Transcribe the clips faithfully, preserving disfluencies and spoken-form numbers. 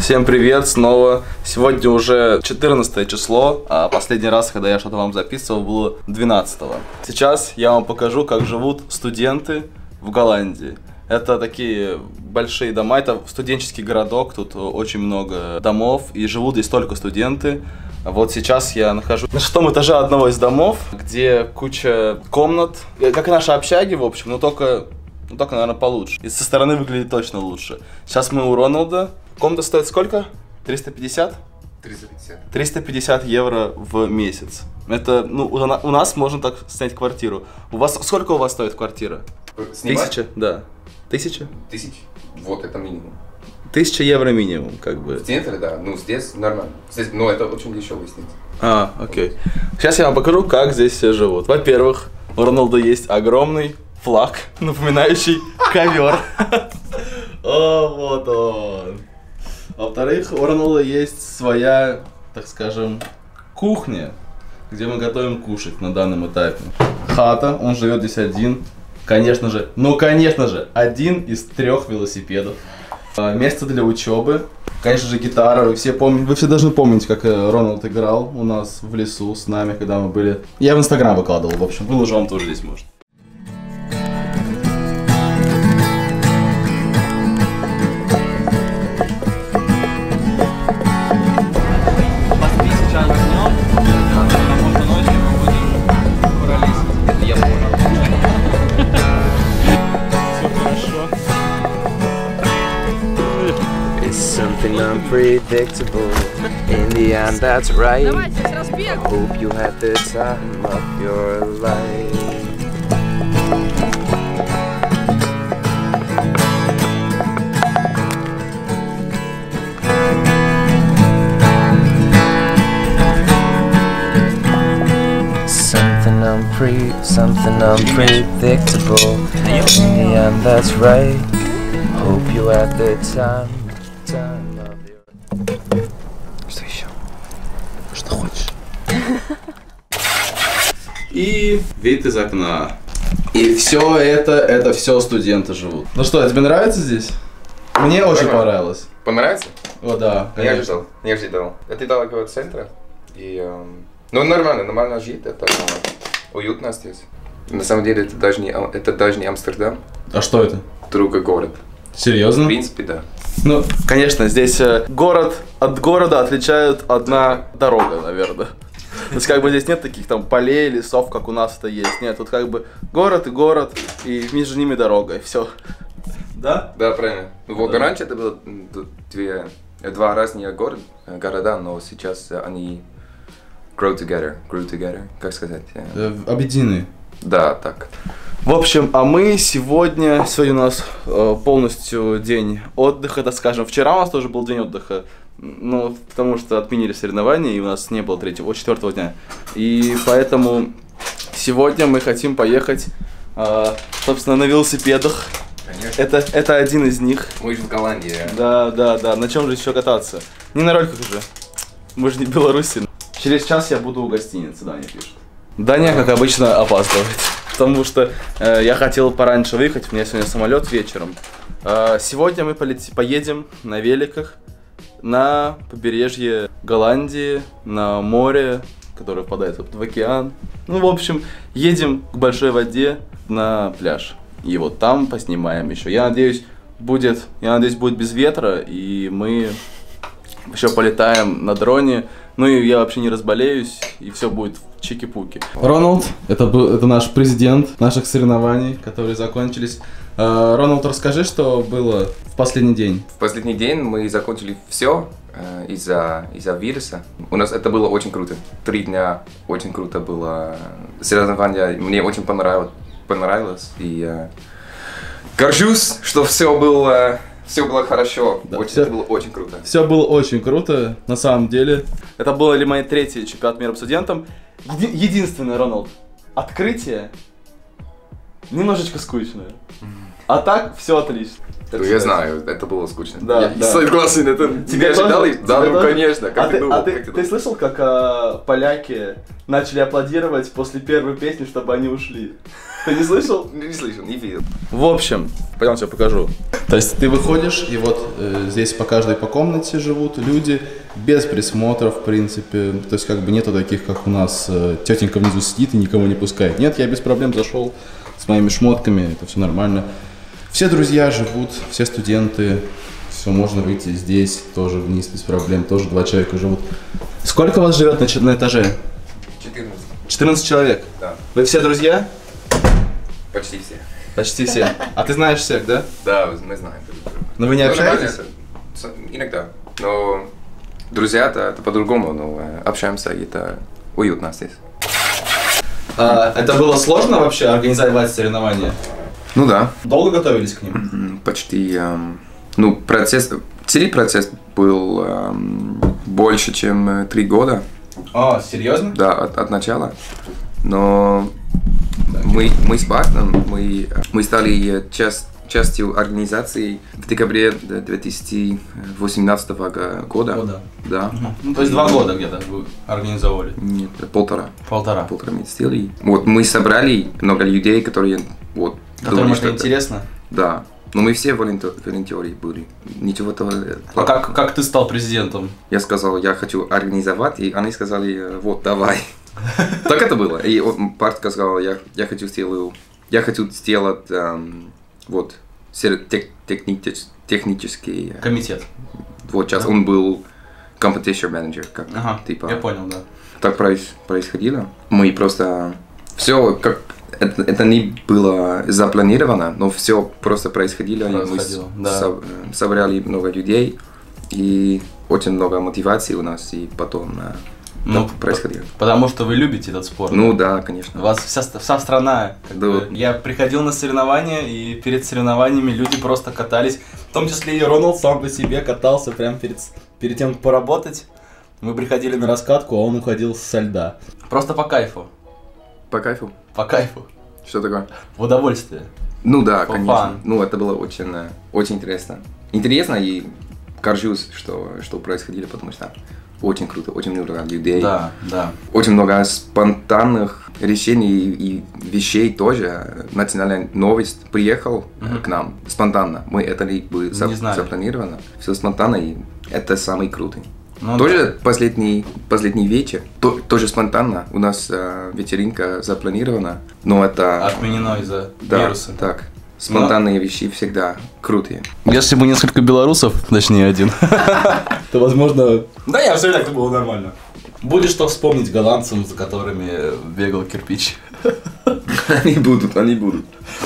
Всем привет снова. Сегодня уже четырнадцатое число, а последний раз, когда я что-то вам записывал, было двенадцатого. Сейчас я вам покажу, как живут студенты в Голландии. Это такие большие дома, это студенческий городок, тут очень много домов, и живут здесь только студенты. Вот сейчас я нахожусь на шестом этаже одного из домов, где куча комнат, как и наши общаги, в общем, но только, ну, только, наверное, получше. И со стороны выглядит точно лучше. Сейчас мы у Роналда. Комната стоит сколько? триста пятьдесят? триста пятьдесят. триста пятьдесят евро в месяц. Это, ну, у нас можно так снять квартиру. У вас, сколько у вас стоит квартира? Снимать? Тысяча? Да. Тысяча? Тысяч? Вот, это минимум. Тысяча евро минимум, как бы. В центре, да. Ну, здесь нормально. Здесь, ну, это очень дешево снять. А, окей. Сейчас я вам покажу, как здесь все живут. Во-первых, у Роналда есть огромный флаг, напоминающий ковер. О, вот он. Во-вторых, у Роналда есть своя, так скажем, кухня, где мы готовим кушать на данном этапе. Хата, он живет здесь один. Конечно же, ну конечно же, один из трех велосипедов. Место для учебы. Конечно же, гитара. Вы все, помните, вы все должны помнить, как Роналд играл у нас в лесу с нами, когда мы были. Я в Инстаграм выкладывал, в общем, выложу вам тоже здесь, может. Something unpredictable. In the end, that's right. I hope you had the time of your life. Something unpre, something unpredictable. In the end, that's right. Hope you had the time. Что еще? Что хочешь? И вид из окна. И все это, это все студенты живут. Ну что, тебе нравится здесь? Мне очень Нормально. Понравилось. Понравится? О, да, конечно. Я ожидал, я ожидал. Это далеко от центра. И, эм, ну, нормально, нормально жить, это э, уютно здесь. На самом деле, это даже не, это даже не Амстердам. А что это? Другой город. Серьезно? В принципе, да. Ну, конечно, здесь э, город от города отличает одна дорога, наверное. То есть, как бы здесь нет таких там полей, лесов, как у нас это есть. Нет, тут как бы город и город, и между ними дорога, и все. Да? Да, правильно. Вот да. Раньше это было две, два разных город, города, но сейчас они grow together, grew together, как сказать? Э, объединены. Да, так. В общем, а мы сегодня, сегодня у нас э, полностью день отдыха, так скажем. Вчера у нас тоже был день отдыха, ну, потому что отменили соревнования, и у нас не было третьего, четвертого дня. И поэтому сегодня мы хотим поехать, э, собственно, на велосипедах. Конечно. Это, это один из них. Мы же в Голландии. Да, да, да. На чем же еще кататься? Не на роликах же. Мы же не в Беларуси. Через час я буду у гостиницы, Даня пишет. Даня, как обычно, опаздывает. Потому что э, я хотел пораньше выехать, у меня сегодня самолет вечером. Э, сегодня мы полети, поедем на великах на побережье Голландии, на море, которое впадает в океан. Ну, в общем, едем к большой воде на пляж. И вот там поснимаем еще. Я надеюсь, будет, я надеюсь, будет без ветра, и мы еще полетаем на дроне. Ну и я вообще не разболеюсь, и все будет в чики-пуки. Роналд, это, это наш президент наших соревнований, которые закончились. Uh, Роналд, расскажи, что было в последний день. В последний день мы закончили все э, из-за из-за вируса. У нас это было очень круто. Три дня очень круто было. Соревнования мне очень понравилось. понравилось и э, горжусь, что все было... Все было хорошо, да, очень, все, это было очень круто. Все было очень круто, на самом деле. Это было ли мой третий чемпионат мира по студентам. Еди единственное, Роналд, открытие немножечко скучное. А так все отлично. Ну, я знаю, это было скучно. Да, я да. согласен, это Тебе ожидал? Да, ну тоже? конечно. Как а ты, ты, думал, а ты, как ты, ты думал? слышал, как а, поляки начали аплодировать после первой песни, чтобы они ушли? Ты не слышал? Не слышал, не видел. В общем, пойдем тебе покажу. То есть ты выходишь, и вот э, здесь по каждой по комнате живут люди, без присмотра, в принципе. То есть как бы нету таких, как у нас, э, тетенька внизу сидит и никого не пускает. Нет, я без проблем зашел с моими шмотками, это все нормально. Все друзья живут, все студенты, все, можно выйти здесь, тоже вниз без проблем, тоже два человека живут. Сколько вас живет на, на этаже? четырнадцать. четырнадцать человек? Да. Вы все друзья? Почти все. Почти все. А ты знаешь всех, да? Да, мы знаем. Но вы не Ну, общаетесь? нормально, это- Иногда. Но друзья-то это по-другому, но э, общаемся, и это уютно здесь. А, это было сложно вообще организовать соревнования? Ну да. Долго готовились к ним? М, Почти, эм, ну, процесс, целый процесс был эм, больше, чем э, три года, А, серьезно? да, от, от начала. Но мы, мы с Бартом, мы, мы стали э, часть, частью организации в декабре две тысячи восемнадцатого года. Года. Да. Ну, то есть два года где-то вы организовывали? Нет, полтора. Полтора. Полтора месяца. Вот мы собрали много людей, которые вот Которым думали, это что интересно? Да. Но мы все волонтеры, волонтеры были. Ничего того. А как, как ты стал президентом? Я сказал, я хочу организовать, и они сказали, вот, давай. Так это было. И Барт сказал, я, я хочу сделать, я хочу сделать эм, вот тех- технич- технический. Комитет. Вот сейчас он был competition manager, как Ага, типа. я понял, да. Так проис- происходило. Мы просто все как это, это не было запланировано, но все просто происходило. И мы Происходило, с- да. со- собрали много людей и очень много мотивации у нас, и потом э, Ну, так происходило. Потому что вы любите этот спорт. Ну да, конечно. У вас вся, ст- вся страна. Как Да. бы. Я приходил на соревнования, и перед соревнованиями люди просто катались. В том числе и Роналд сам по себе катался прямо перед, с- перед тем, как поработать. Мы приходили на раскатку, а он уходил со льда. Просто по кайфу. По кайфу. По кайфу. Что такое? В удовольствие. Ну да, For конечно. fun. Ну это было очень, э, очень интересно. Интересно и горжусь, что, что происходило, потому что очень круто, очень много людей. Да, да. Очень много спонтанных решений и вещей тоже. Национальная новость приехал Мгм. к нам спонтанно. Мы это не было Не знали. запланировано. Все спонтанно, и это самый крутый. Ну, тоже последний, последний вечер, то, тоже спонтанно. У нас э, вечеринка запланирована, но это... Отменено из-за да, вируса. так. Спонтанные вещи всегда крутые. Если бы несколько белорусов, точнее один, то возможно... Да, я все так было нормально. Будет что вспомнить голландцам, за которыми бегал кирпич. Они будут, они будут.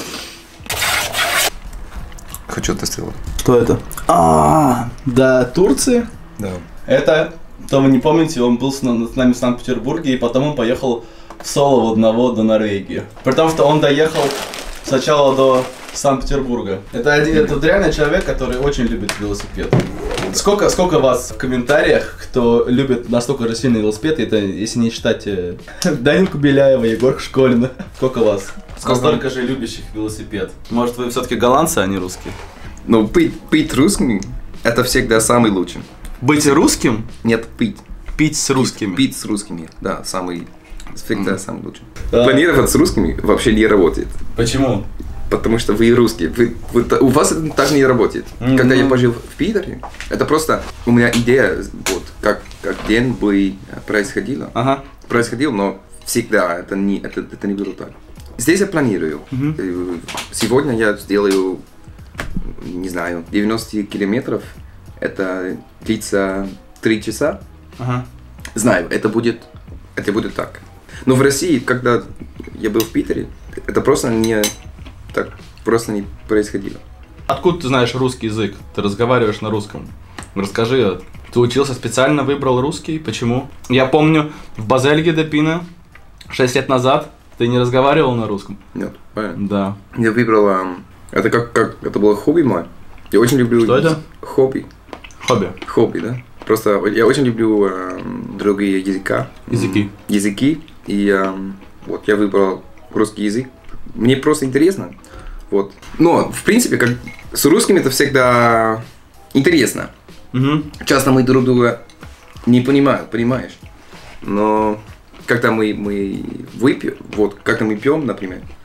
Хочу тестировать. Что это? А, до Турции. Да. Это, то вы не помните, он был с на- с нами в Санкт-Петербурге, и потом он поехал в соло в одного до Норвегии. При том, что он доехал сначала до Санкт-Петербурга. Это один, это вот реально человек, который очень любит велосипед. Сколько, сколько вас в комментариях, кто любит настолько же сильно велосипед, это если не считать э, Данилку Беляева, Егора Школина. Сколько вас? Сколько? Столько же любящих велосипед. Может, вы все-таки голландцы, а не русские? Но пить, пить русским это всегда самый лучший. Быть русским? Нет, пить. Пить с русскими. Пить с русскими, да, самый, всегда самый лучший. Да. Планировать с русскими вообще не работает. Почему? Потому что вы русские, вы, вы- у вас это так не работает. Мгм. Когда я пожил в Питере, это просто у меня идея, вот, как, как день бы происходило, Ага. происходил, но всегда это не, это, это не было так. Здесь я планирую. Мгм. Э, Сегодня я сделаю, не знаю, девяносто километров, это длится три часа. Ага. Знаю, это будет, это будет так. Но в России, когда я был в Питере, это просто не так просто не происходило. Откуда ты знаешь русский язык? Ты разговариваешь на русском. Расскажи, ты учился специально, выбрал русский? Почему? Я помню, в Базельге де Пина шесть лет назад ты не разговаривал на русском. Нет, понятно. Да. Я выбрал, эм, это как, как, это было хобби мое. Я очень люблю... Что это? Хобби. Хобби. Хобби, да. Просто я очень люблю эм, другие языка. Языки. М, Языки. И эм, вот я выбрал русский язык. Мне просто интересно. Вот. Но, в принципе, как с русским это всегда интересно. Угу. Часто мы друг друга не понимаем, понимаешь? Но когда мы, мы выпьем, вот, когда мы пьем, например,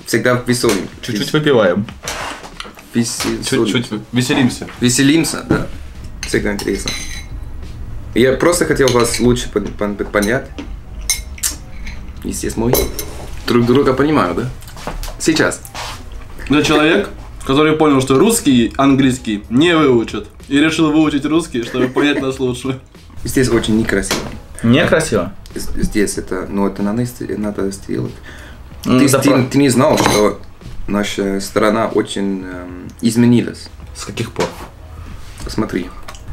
всегда веселым. Чуть-чуть выпиваем. Весел... Чуть-чуть веселимся. Веселимся, да. Всегда интересно. Я просто хотел вас лучше понять. Естественно, мы друг друга понимаю, да? Сейчас. Я человек, который понял, что русский, английский не выучат. И решил выучить русский, чтобы понять нас лучше. Здесь очень некрасиво. Некрасиво? Здесь это, ну это надо, надо сделать. Mm, ты, да ты, про... ты не знал, что наша страна очень эм, изменилась. С каких пор? Посмотри.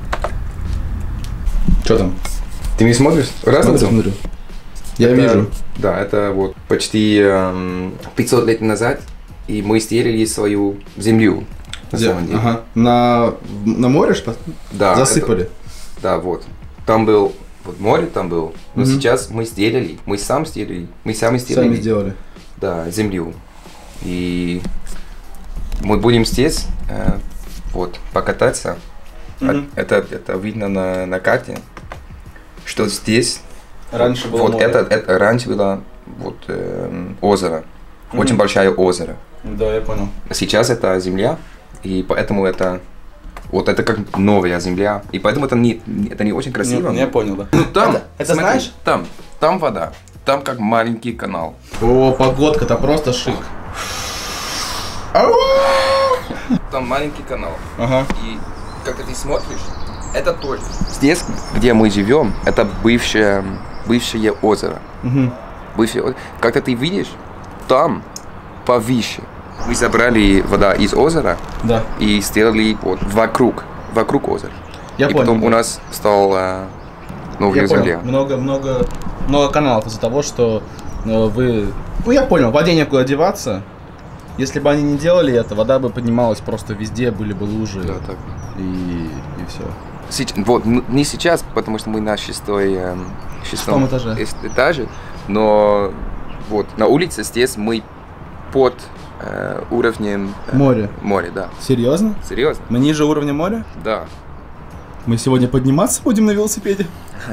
Что там? Ты не смотришь? Разницу? Смотрю. Я это, вижу. Да, это вот почти эм, пятьсот лет назад, и мы стелили свою землю. На Где? самом деле. Ага. На, на море что? Да. Засыпали? Это, да, вот. Там был вот море, там был. Но Mm-hmm. сейчас мы сделали, мы сам сделали, мы сами сделали. Сами сделали. Да, землю. И мы будем здесь э, вот покататься. Mm-hmm. Это, это видно на, на карте, что здесь раньше было вот море. это, это раньше было вот э, озеро, Mm-hmm. очень большое озеро. Да, я понял. Сейчас это земля, и поэтому это вот это как новая земля, и поэтому это не это не очень красиво. Не, я понял, да. Ну там, это, это смотри, знаешь? Там, там вода, там как маленький канал. О, погодка-то просто шик. Там маленький канал. Ага. И когда ты смотришь, это тоже. Здесь, где мы живем, это бывшее, бывшее озеро. Угу. Бывшее озеро. Когда ты видишь, там повыше. Мы забрали вода из озера, Да. и сделали вот вокруг, вокруг озера. Я и понял. потом у нас стал э, новая Я земля. понял. Много, много, много каналов из-за того, что э, вы... Ну, я понял, в воде некуда деваться. Если бы они не делали это, вода бы поднималась просто везде, были бы лужи. Да, так. И, и все. Сейчас, вот, н- не сейчас, потому что мы на шестой, э, Шестом шестом этаже. эс- этаже, но вот на улице здесь мы под э, уровнем э, Море. моря, да. Серьезно? Серьезно? Мы ниже уровня моря? Да. Мы сегодня подниматься будем на велосипеде.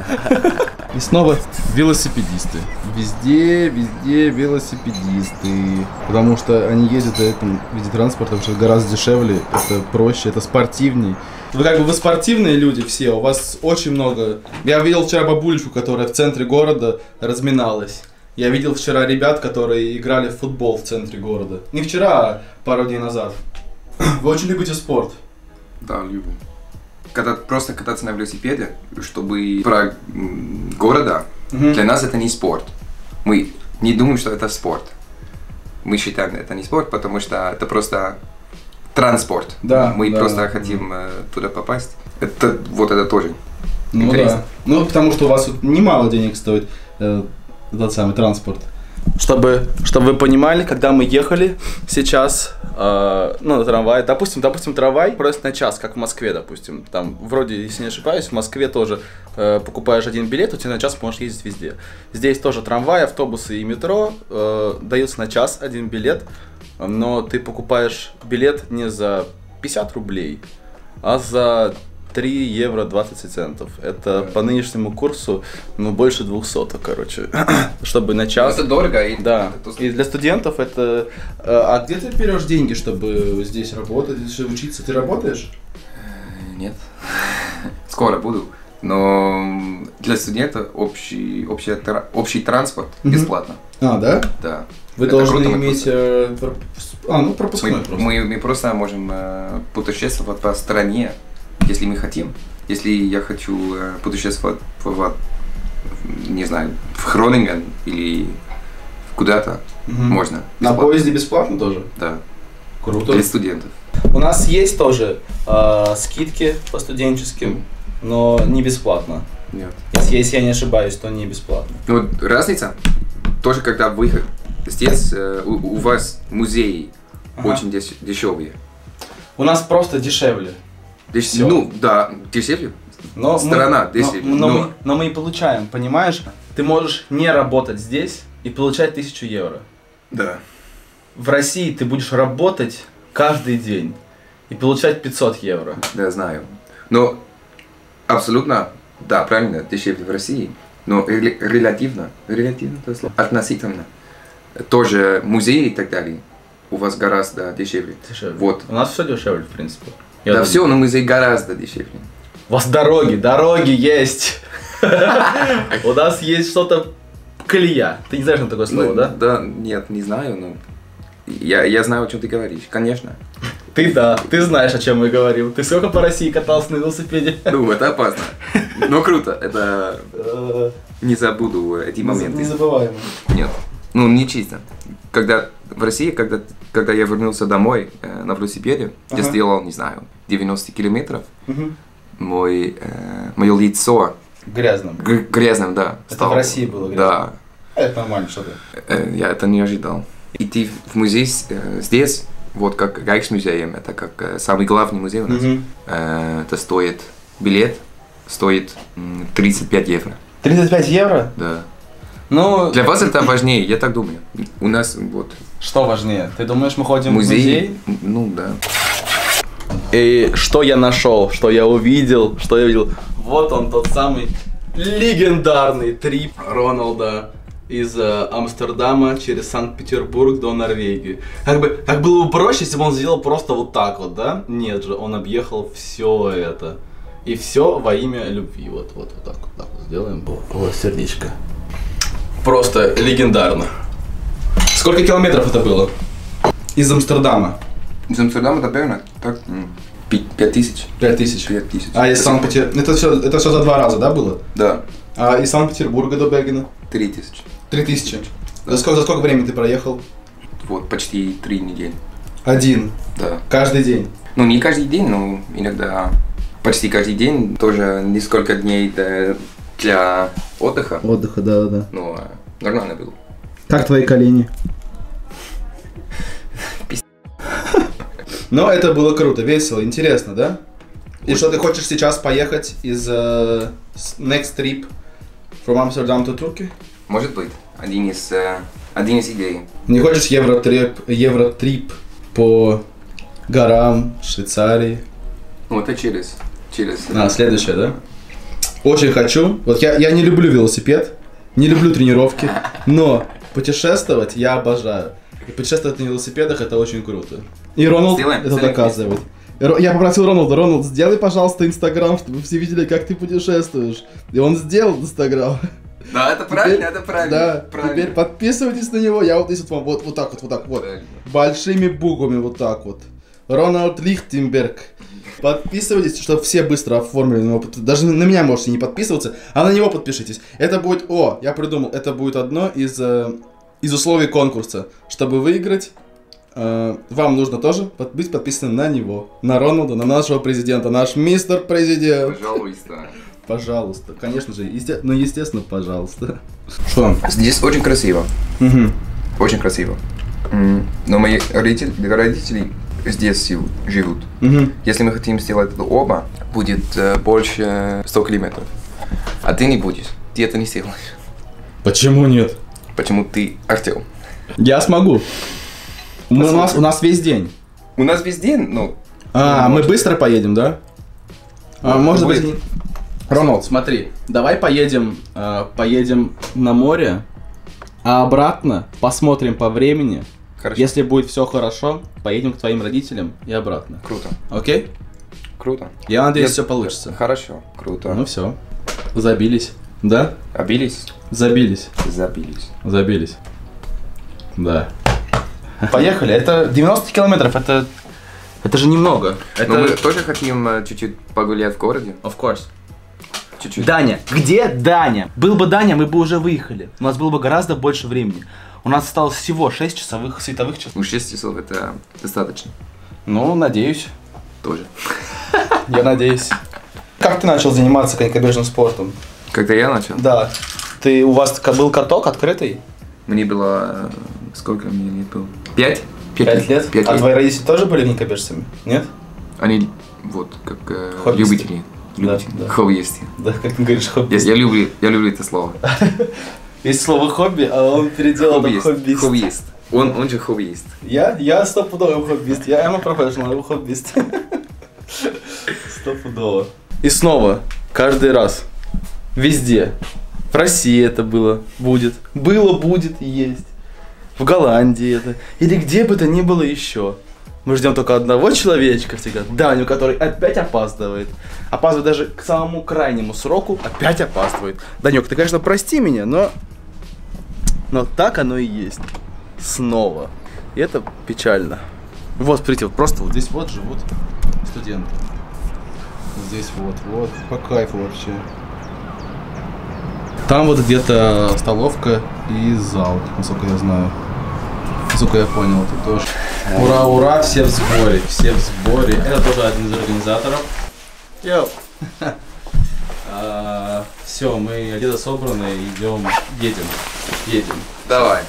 И снова велосипедисты. Везде, везде велосипедисты. Потому что они ездят на этом виде транспорта, потому что гораздо дешевле, это проще, это спортивней. Вы как бы вы спортивные люди все, у вас очень много. Я видел вчера бабулечку, которая в центре города разминалась. Я видел вчера ребят, которые играли в футбол в центре города. Не вчера, а пару дней назад. Вы очень любите спорт. Да, люблю. Когда просто кататься на велосипеде, чтобы про м, города, Мгм. для нас это не спорт. Мы не думаем, что это спорт. Мы считаем, это не спорт, потому что это просто транспорт. Да, Мы да, просто да. хотим э, туда попасть. Это вот это тоже. Ну Интересно. да. Ну потому что у вас вот немало денег стоит э, этот самый транспорт. Чтобы, чтобы вы понимали, когда мы ехали сейчас, э, ну, на трамвае, допустим, допустим, трамвай просто на час, как в Москве, допустим, там, вроде, если не ошибаюсь, в Москве тоже э, покупаешь один билет, у тебя на час можешь ездить везде. Здесь тоже трамвай, автобусы и метро э, даются на час один билет, но ты покупаешь билет не за пятьдесят рублей, а за три евро двадцать центов. Это по нынешнему курсу, ну, больше двухсот, короче, чтобы на час. Это дорого. И Да, это- и для студентов это... э, А где ты берешь деньги, чтобы здесь работать, чтобы учиться? Ты работаешь? Нет. Скоро буду. Но для студента общий, общий, тра- общий транспорт Мгм. бесплатно. А, да? Да. Вы Это должны круто, мы иметь... просто- э, пропуск- А, ну пропускной Мы, просто. мы, мы просто можем э, путешествовать по стране, если мы хотим. Если я хочу э, путешествовать в, в- не знаю, в Хронинген или куда-то, Мгм. можно. На бесплатно. поезде бесплатно тоже? Да. Круто. Для студентов. У нас есть тоже э, скидки по студенческим, но не бесплатно. Нет. Если, если я не ошибаюсь, то не бесплатно. Ну, вот разница, тоже когда вы здесь, э, у, у вас музеи Ага. очень деш- дешевые. У нас просто дешевле. Деш- Всё. Ну, да, дешевле. Но Страна мы, дешевле, Но, но, но- Мы, но мы и получаем, понимаешь? Ты можешь не работать здесь и получать тысячу евро. Да. В России ты будешь работать каждый день и получать пятьсот евро. Да, знаю. Но абсолютно, да, правильно, дешевле в России. Но рел- релятивно, релятивно, это слово, относительно. Тоже музеи и так далее у вас гораздо дешевле. Дешевле. Вот. У нас все дешевле, в принципе. Я да думаю. все, но музей гораздо дешевле. У вас дороги, дороги есть. У нас есть что-то колея. Ты не знаешь, что такое слово, да? Да, нет, не знаю, но я, я знаю, о чем ты говоришь, конечно. Ты да, ты знаешь, о чем мы говорим. Ты сколько по России катался на велосипеде? Ну, это опасно. Но круто, это... Не забуду эти моменты. Незабываемо. Нет, ну не чисто. Когда в России, когда, когда я вернулся домой э, на велосипеде, ага. я сделал, не знаю, девяносто километров, угу. мой, э, мое лицо... Грязным. Г- грязным, да. Это стало. в России было грязным? Да. Это нормально, что ты? Э, я это не ожидал. Идти в музей э, здесь, вот как Райхсмузеем, это как э, самый главный музей у нас, угу. э, это стоит, билет стоит м, тридцать пять евро. тридцать пять евро? Да. Ну, для вас это важнее, я так думаю. У нас вот. Что важнее? Ты думаешь, мы ходим музей? в музей? Ну да. И что я нашел, что я увидел, что я видел? Вот он, тот самый легендарный трип Роналда из э, Амстердама через Санкт-Петербург до Норвегии. Как бы, как было бы проще, если бы он сделал просто вот так вот, да? Нет же, он объехал все это. И все во имя любви. Вот, вот, вот так вот, так вот сделаем. Вот сердечко. Просто легендарно. Сколько километров это было? Из Амстердама. Из Амстердама до Берна? Так, пять тысяч. Пять тысяч. Пять тысяч. А из Санкт-Петербурга? Это все, это все за два раза, да, было? Да. А из Санкт-Петербурга до Бергена? Три тысячи. Три тысячи. За сколько, за сколько времени ты проехал? Вот, почти три недели. Один? Да. Каждый день? Ну, не каждый день, но иногда почти каждый день. Тоже несколько дней для отдыха. Отдыха, да-да-да. Но нормально было. Как твои колени? Но это было круто, весело, интересно, да? И что, ты хочешь сейчас поехать из uh, next trip from Amsterdam to Turkey? Может быть. Один из, uh, один из идей. Не хочешь евротрип, евротрип по горам Швейцарии? Ну, это через. через. А, следующее, да? Очень хочу. Вот я, я не люблю велосипед, не люблю тренировки, но путешествовать я обожаю. И путешествовать на велосипедах это очень круто. И Роналд сделаем, это сделаем доказывает. Я попросил Роналда, Роналд, сделай, пожалуйста, Инстаграм, чтобы все видели, как ты путешествуешь. И он сделал Инстаграм. Да, это правильно, это правильно. Да, правильно. Теперь подписывайтесь на него. Я вот здесь вот вам вот, вот так вот, вот так вот. Правильно. Большими буквами вот так вот. Рональд Лихтенберг. Подписывайтесь, чтобы все быстро оформили на него. Даже на меня можете не подписываться, а на него подпишитесь. Это будет, о, я придумал, это будет одно из, э, из условий конкурса. Чтобы выиграть, э, вам нужно тоже быть подписанным на него. На Роналда, на нашего президента, наш мистер президент. Пожалуйста. Пожалуйста, конечно же, есте... ну естественно, пожалуйста. Что? Здесь очень красиво. Угу. Очень красиво. Но мои родители, родители здесь живут. Угу. Если мы хотим сделать это оба, будет э, больше ста километров. А ты не будешь. Ты это не сделаешь. Почему нет? Почему ты Артем? Я смогу. Мы, у, нас, у нас весь день. У нас весь день, ну... А, мы быстро поедем, да? А, может будет. быть... Роналд, смотри, давай поедем, э, поедем на море, а обратно посмотрим по времени. Хорошо. Если будет все хорошо, поедем к твоим родителям и обратно. Круто. Окей? Круто. Я надеюсь, Я... все получится. Хорошо, круто. Ну все. Забились. Да? Обились? Забились. Забились. Забились. Да. Поехали. Это девяносто километров, это... Это же немного. Это... Но мы тоже хотим uh, чуть-чуть погулять в городе. Of course. Чуть-чуть. Даня, где Даня? Был бы Даня, мы бы уже выехали. У нас было бы гораздо больше времени. У нас осталось всего шесть часовых световых часов. Ну, шесть часов это достаточно. Ну, надеюсь. Тоже. Я надеюсь. Как ты начал заниматься конькобежным спортом? Когда я начал? Да. Ты, у вас был каток открытый? Мне было... Сколько мне лет было? Пять? Пять лет? Пять а лет. твои родители тоже были конькобежцами? Нет? Они вот как э, Хоббисты. любители. Любители. Да, да. Хоббисты. Да, как ты говоришь, Я, хоббист. я, люблю, я люблю это слово. Есть слово хобби, а он переделал на хоббист. Хоббист. Он, он же хоббист. Я? Я стопудовый хоббист. Я am a professional хоббист. Стопудово. И снова, каждый раз, везде. В России это было, будет. Было, будет и есть. в Голландии это, или где бы то ни было еще. Мы ждем только одного человечка всегда, Даню, который опять опаздывает. Опаздывает даже к самому крайнему сроку, опять опаздывает. Данек, ты, конечно, прости меня, но... Но так оно и есть. Снова. И это печально. Вот, смотрите, вот просто вот здесь вот живут студенты. Здесь вот, вот, по кайфу вообще. Там вот где-то столовка и зал, насколько я знаю. Насколько я понял, тут тоже. Ура, ура, все в сборе, все в сборе. Это тоже один из организаторов. Йоу. а, все, мы где-то собраны, идем, едем, едем. Давай.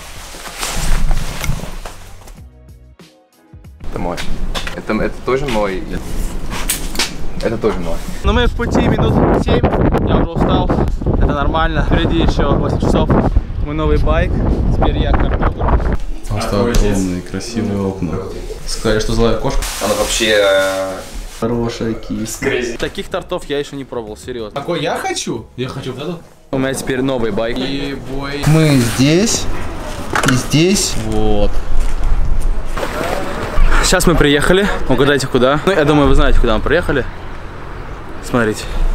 Это мой. Это, это тоже мой. Это тоже мой. Ну мы в пути минут семь, я уже устал. Это нормально. Впереди еще восемь часов. Мой новый байк. Теперь я картограф. Просто огромные, красивые окна. Сказали, что злая кошка. Она вообще... Хорошая кисть. Таких тортов я еще не пробовал, серьезно. Какой я хочу? Я хочу вот эту. У меня теперь новый байк. И бой. Мы здесь. И здесь. Вот. Сейчас мы приехали. Угадайте куда. Ну, я думаю, вы знаете, куда мы приехали. Смотрите.